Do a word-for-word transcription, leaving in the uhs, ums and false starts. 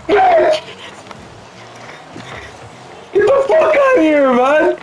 Bitch! Get the fuck out of here, man!